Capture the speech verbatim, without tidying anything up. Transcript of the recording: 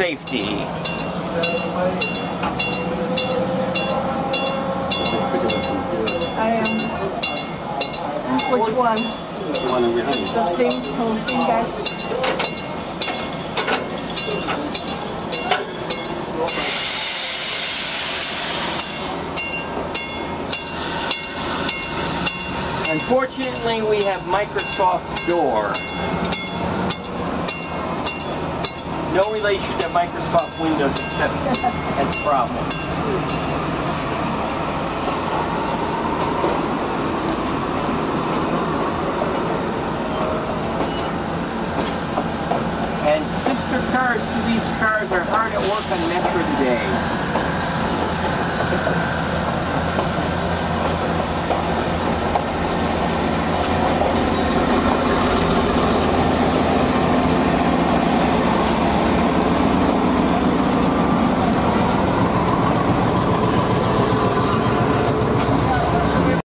safety. I am. Which one? The one in behind. The steam, the steam guy. Unfortunately, we have Microsoft Door. No relation to Microsoft Windows except as problems.